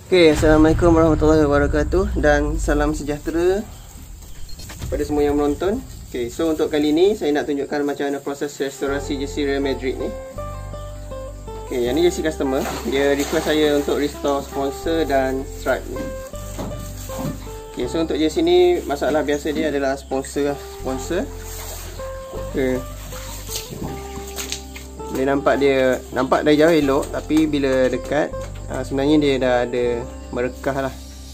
Okay, Assalamualaikum warahmatullahi wabarakatuh dan salam sejahtera pada semua yang menonton. Okay, so untuk kali ni saya nak tunjukkan macam mana proses restorasi jersey Real Madrid ni. Okay, yang ni jersey customer. Dia request saya untuk restore sponsor dan stripe ni. Okay, so untuk jersey ni masalah biasa dia adalah sponsor. Okay, boleh nampak dari jauh elok, tapi bila dekat sebenarnya dia dah ada merekah lah.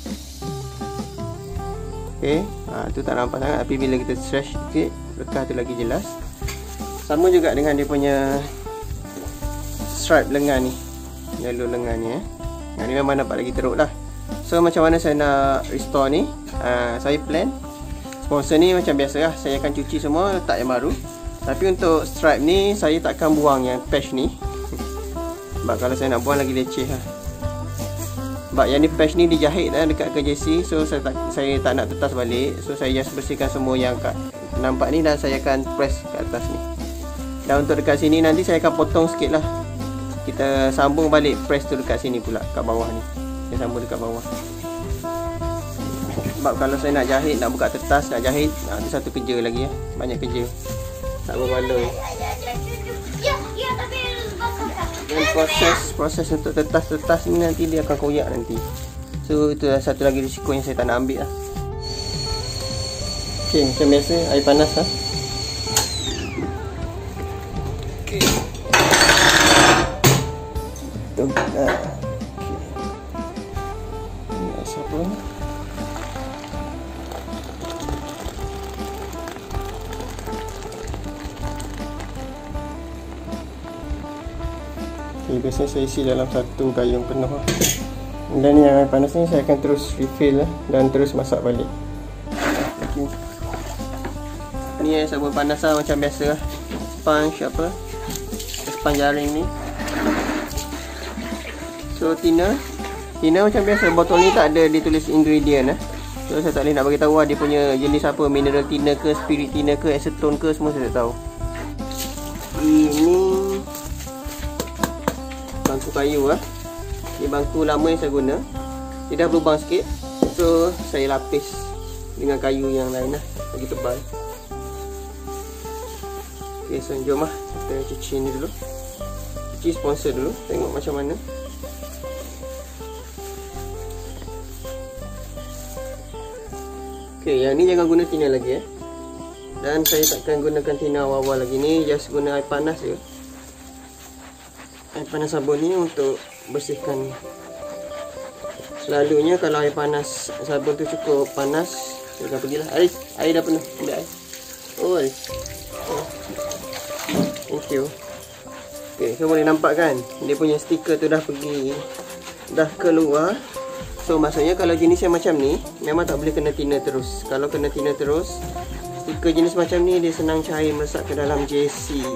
Okay, tu tak nampak sangat, tapi bila kita stretch sikit, rekah tu lagi jelas. Sama juga dengan dia punya stripe lengan ni, yellow lengan ni Yang ni memang nampak lagi teruk lah. So macam mana saya nak restore ni? Saya plan sponsor ni macam biasa lah, saya akan cuci semua, letak yang baru. Tapi untuk stripe ni saya takkan buang yang patch ni sebab kalau saya nak buang lagi leceh lah. Sebab yang ni patch ni dijahit dekat ke jersey. So saya tak nak tetas balik. So saya just bersihkan semua yang nampak ni dan saya akan press ke atas ni. Dan untuk dekat sini nanti saya akan potong sikit lah. Kita sambung balik press tu dekat sini pula, kat bawah ni. Saya sambung dekat bawah. Sebab kalau saya nak jahit, nak buka tetas, nak jahit, ada satu kerja lagi banyak kerja. Tak berbaloi. Dan proses untuk tetas ni nanti dia akan koyak nanti. So itu satu lagi risiko yang saya tak nak ambil lah. Okay, macam biasa air panas lah. Okay. Ini siapa ni? Okay, biasanya saya isi dalam satu gayung penuh lah. Dan yang air panas ni saya akan terus refill lah, dan terus masak balik. Okay. Ni sabun panas lah macam biasa lah. Sponge jaring ni. So thinner macam biasa, botol ni tak ada ditulis ingredient lah. So saya tak boleh nak bagi tahu dia punya jenis apa, mineral thinner ke, spirit thinner ke, acetone ke, semua saya tak tahu. Ini bangku kayu lah. Ini bangku lama yang saya guna. Dia dah berlubang sikit, so saya lapis dengan kayu yang lain lah, lagi tebal. Ok, so jom lah kita cuci ni dulu. Cuci sponsor dulu, tengok macam mana. Ok, yang ni jangan guna thinner lagi Dan saya takkan gunakan thinner awal-awal lagi ni. Just guna air panas je, air panas sabun ni untuk bersihkan. Selalunya kalau air panas sabun tu cukup panas, saya akan pergilah. Air dah penuh, ambil air. Oh, thank you. Ok, so boleh nampak kan, dia punya stiker tu dah keluar. So maksudnya kalau jenis yang macam ni memang tak boleh kena thinner terus. Kalau kena thinner terus, stiker jenis macam ni dia senang cair meresap ke dalam jersey.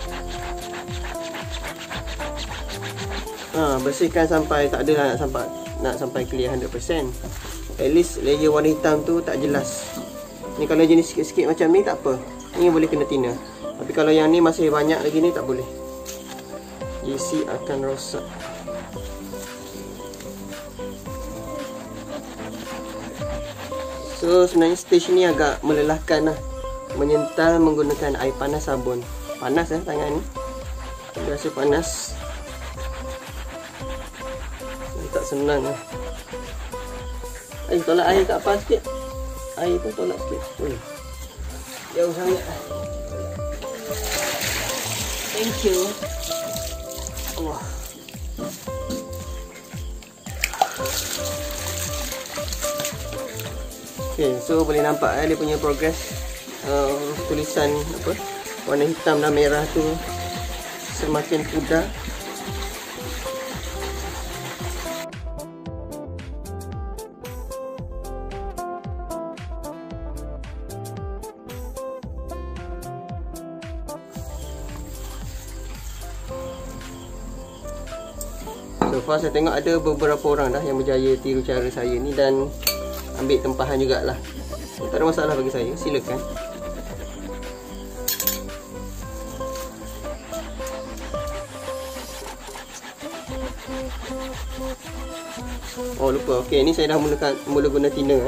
Bersihkan sampai tak ada nak sampai clear 100%. At least layer warna hitam tu tak jelas. Ni kalau jenis sikit-sikit macam ni tak apa, ni boleh kena thinner. Tapi kalau yang ni masih banyak lagi ni tak boleh, jersey akan rosak. So sebenarnya stage ni agak melelahkan lah, menyental menggunakan air panas sabun. Panas tangan ni, rasa panas. Tak senang lah. Tolak air kat atas sikit. Air pun tolak sikit. Jauh sangat. Thank you. Wah. Okay, so boleh nampak dia punya progress. Tulisan warna hitam dan merah tu semakin pudar. So far saya tengok ada beberapa orang dah yang berjaya tiru cara saya ni dan ambil tempahan jugalah. Tak ada masalah bagi saya, silakan. Oh lupa. Okey, ni saya dah mula guna thinner.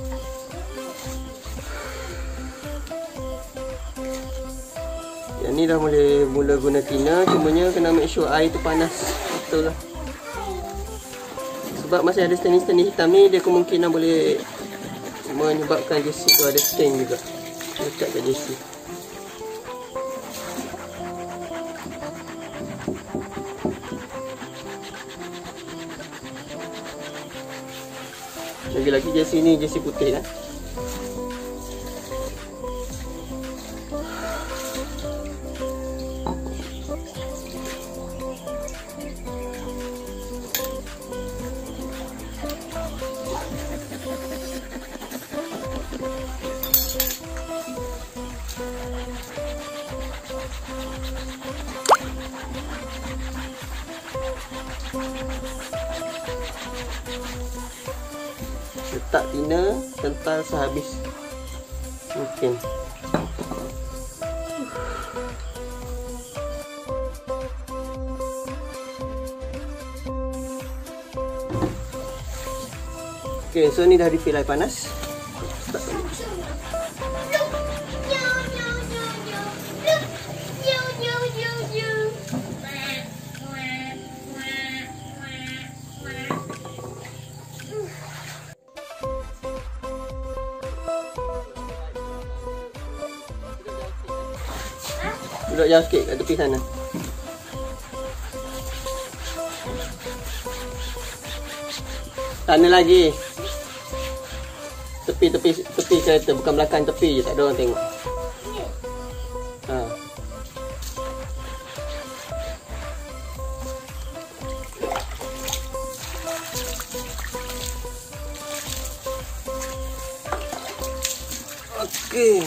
Yang ni dah mula guna thinner, cumanya kena make sure air tu panas betul lah. Sebab masih ada stain-stain hitam ni, dia kemungkinan boleh menyebabkan jersey tu ada stain juga dekat kat jersey. Lagi-lagi jersey ni jersey putih kan. Letak thinner, sental sehabis mungkin. Okay, so ni dah refill air panas. Duduk jauh sikit kat tepi sana. Sana lagi. Tepi kereta, bukan belakang tepi je, tak ada orang tengok. Ha. Okey.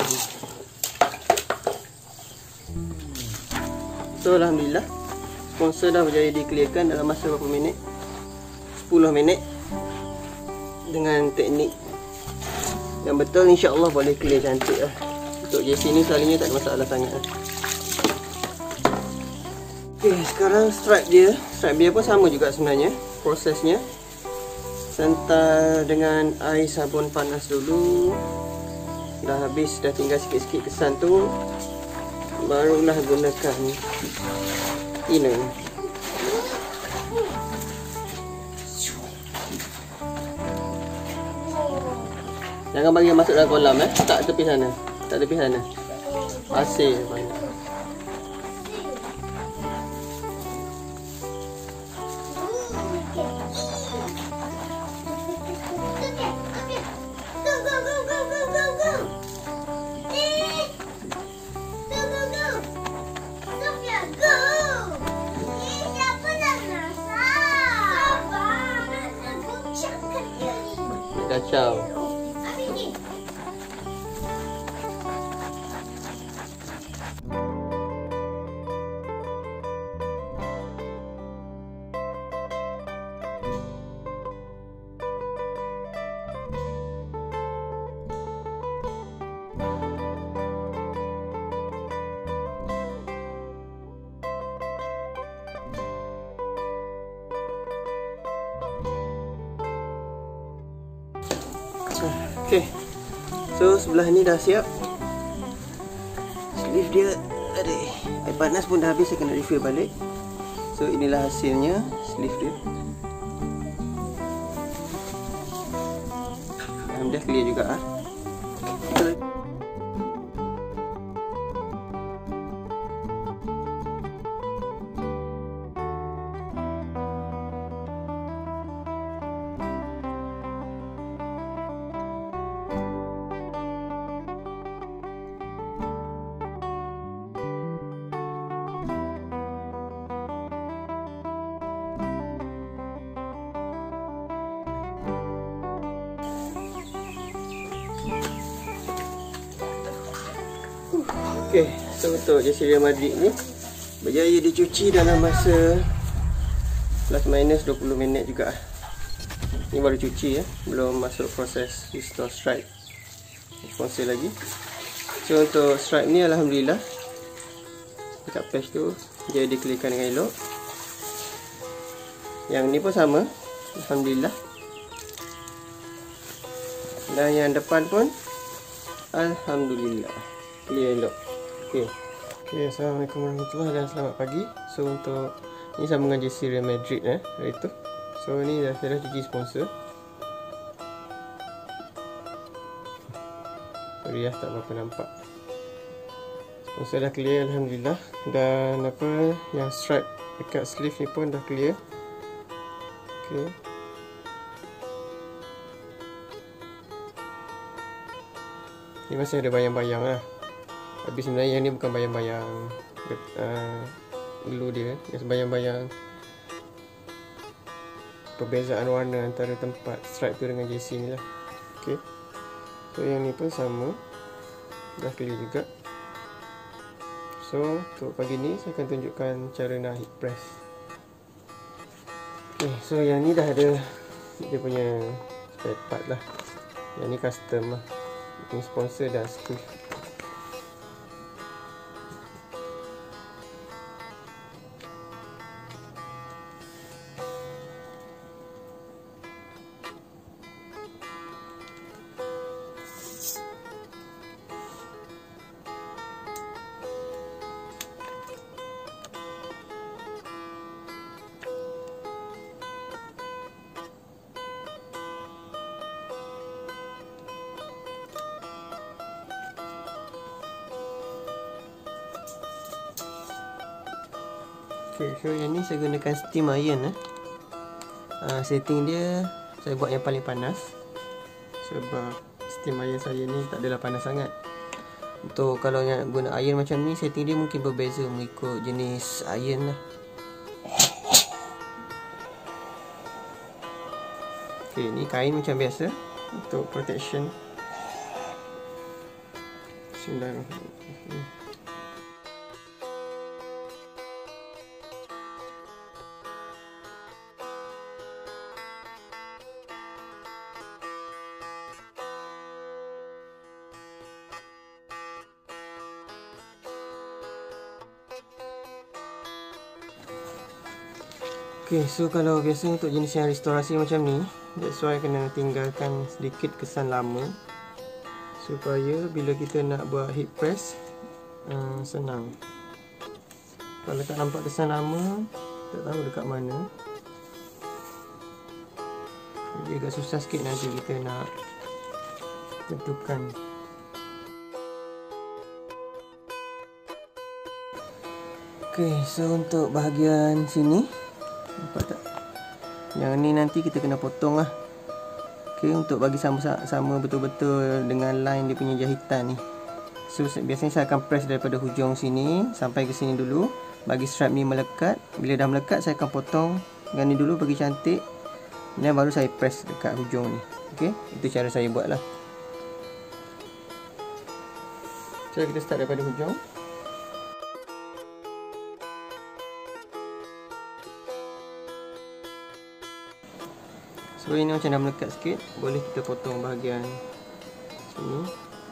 So alhamdulillah sponsor dah berjaya di-clearkan dalam masa berapa minit? 10 minit dengan teknik yang betul, insya-Allah boleh clear cantik lah. Untuk jersey ni selalunya tak ada masalah sangat lah. Okay, sekarang stripe dia pun sama juga sebenarnya prosesnya. Sental dengan air sabun panas dulu. Dah habis, dah tinggal sikit-sikit kesan tu, barulah gunakan thinner. Jangan bagi masuk dalam kolam tak tepi sana. Tak tepi sana. Pasir banyak. Kacau. Okay, so sebelah ni dah siap. Sleeve dia ada air panas pun dah habis, saya kena refill balik. So inilah hasilnya sleeve dia. Alhamdulillah clear juga ah. Okey, so untuk jersey Real Madrid ni berjaya dicuci dalam masa plus minus 20 minit juga. Ni baru cuci ya, belum masuk proses restore stripe sponsor lagi. So untuk stripe ni alhamdulillah dekat patch tu berjaya dikelikan dengan elok. Yang ni pun sama, alhamdulillah Dan yang depan pun alhamdulillah clear elok. Okey, assalamualaikum warahmatullahi dan selamat pagi. So untuk ni sambungan jersey Real Madrid hari tu. So ni saya dah cuci sponsor. Sorry tak berapa nampak. Sponsor dah clear alhamdulillah. Dan yang stripe dekat sleeve ni pun dah clear. Okey. Ni masih ada bayang-bayang lah. Tapi sebenarnya yang ni bukan bayang-bayang glue dia. Yang bayang-bayang perbezaan warna antara tempat stripe tu dengan jersey ni lah. Okay. So yang ni pun sama. Dah clear juga. So untuk pagi ni saya akan tunjukkan cara nak heat press. Okay, so yang ni dah ada dia punya spare part lah. Yang ni custom lah. Ini sponsor dan sleeve. Okay, so yang ni saya gunakan steam iron setting dia saya buat yang paling panas. Sebab steam iron saya ni tak adalah panas sangat. Untuk kalau nak guna iron macam ni, setting dia mungkin berbeza mengikut jenis iron lah. Okay, ni kain macam biasa untuk protection. Bismillahirrahmanirrahim. Okay, so kalau biasa untuk jenis yang restorasi macam ni, that's why kena tinggalkan sedikit kesan lama supaya bila kita nak buat heat press senang. Kalau tak nampak kesan lama, tak tahu dekat mana, jadi agak susah sikit nanti kita nak tentukan. Okay, so untuk bahagian sini, nampak tak? Yang ni nanti kita kena potong lah. Okay, untuk bagi sama betul-betul dengan line dia punya jahitan ni. So biasanya saya akan press daripada hujung sini sampai ke sini dulu, bagi strap ni melekat. Bila dah melekat, saya akan potong dengan ni dulu bagi cantik, dan baru saya press dekat hujung ni. Okay, itu cara saya buat lah. So kita start daripada hujung. So ini macam dah melekat sikit, boleh kita potong bahagian sini.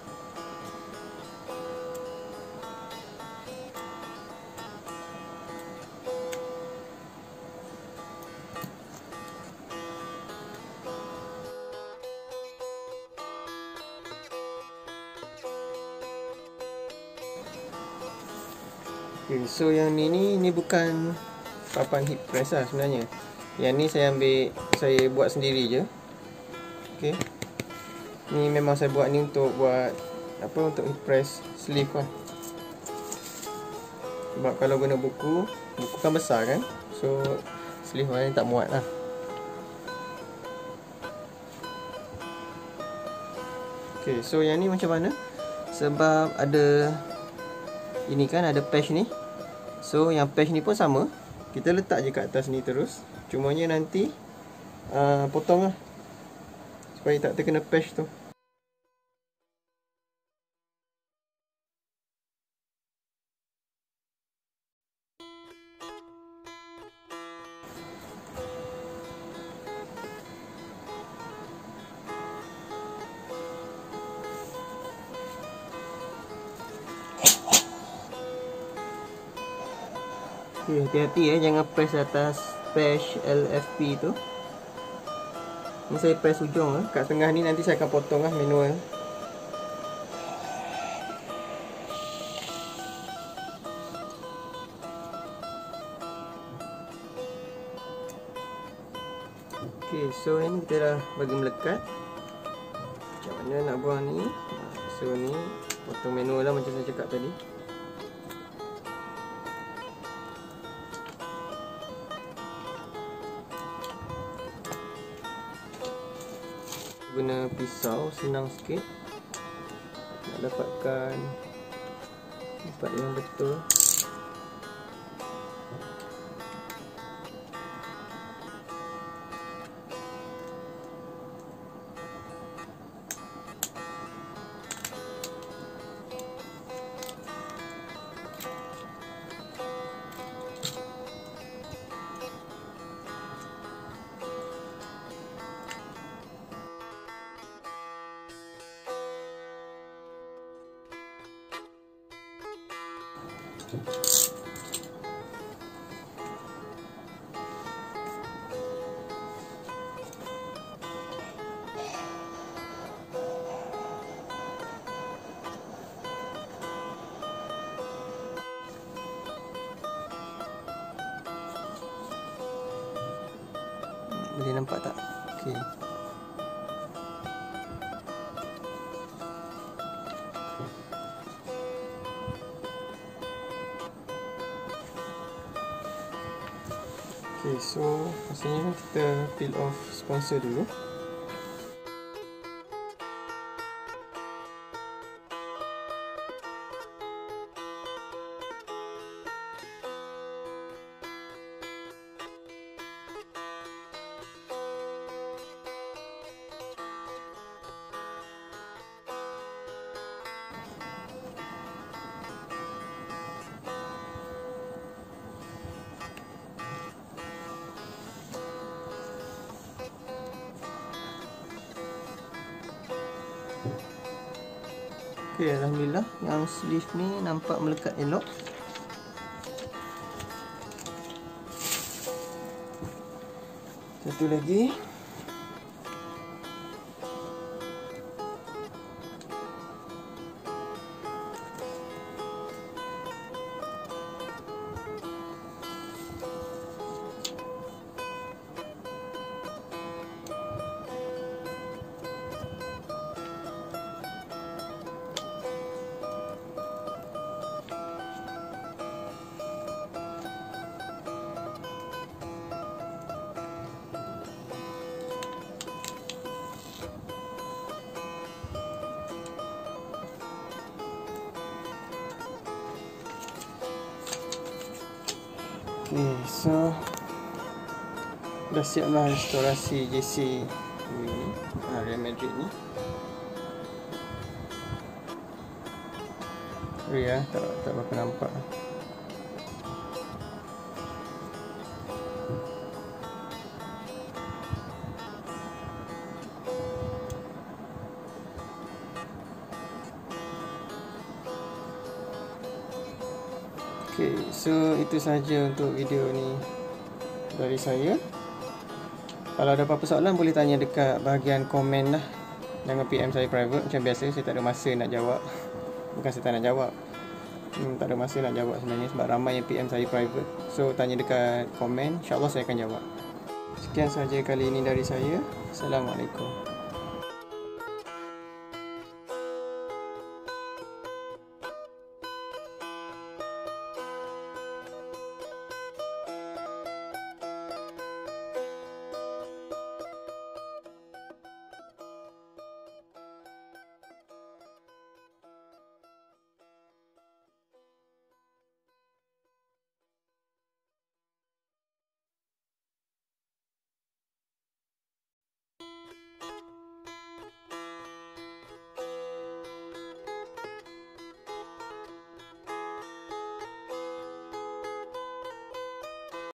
Okay, so yang ni bukan papan heat press lah sebenarnya. Yang ni saya buat sendiri je. Okay. Ni memang saya buat ni untuk buat untuk heat press sleeve lah. Sebab kalau guna buku kan besar kan. So sleeve ni tak muat lah. Okay, so yang ni macam mana? Sebab ada ini kan, ada patch ni. So yang patch ni pun sama. Kita letak je kat atas ni terus. Cumanya nanti potong lah supaya tak terkena patch tu. Okay, hati-hati jangan press atas patch LFP tu. Ni saya press ujung kat tengah ni, nanti saya akan potong manual. Okay, so ini kita dah bagi melekat. Macam mana nak buang ni? So ni potong manual lah macam saya cakap tadi. Guna pisau senang sikit nak dapatkan tempat yang betul. Boleh nampak tak? Okey. Okay, so pastinya kita peel off sponsor dulu. Okay, alhamdulillah yang sleeve ni nampak melekat elok. Satu lagi. Okay, so dah siap lah restorasi JC ni, Real Madrid ni. Sorry tak berapa nampak. Okay, so itu sahaja untuk video ni dari saya. Kalau ada apa-apa soalan boleh tanya dekat bahagian komen lah. Jangan PM saya private. Macam biasa saya tak ada masa nak jawab. Bukan saya tak nak jawab, tak ada masa nak jawab sebenarnya sebab ramai yang PM saya private. So tanya dekat komen, InsyaAllah saya akan jawab. Sekian sahaja kali ini dari saya. Assalamualaikum.